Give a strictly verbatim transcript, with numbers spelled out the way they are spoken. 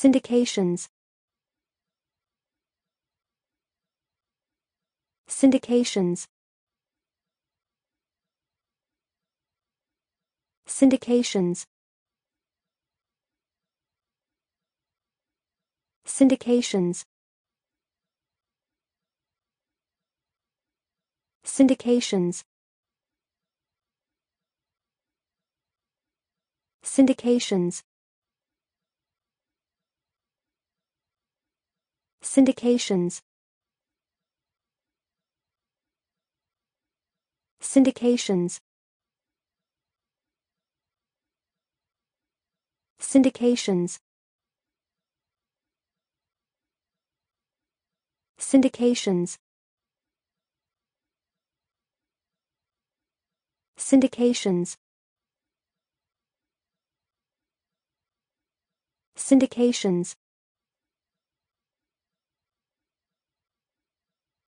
Syndications. Syndications. Syndications. Syndications. Syndications. Syndications. Syndications. Syndications. Syndications. Syndications. Syndications. Syndications.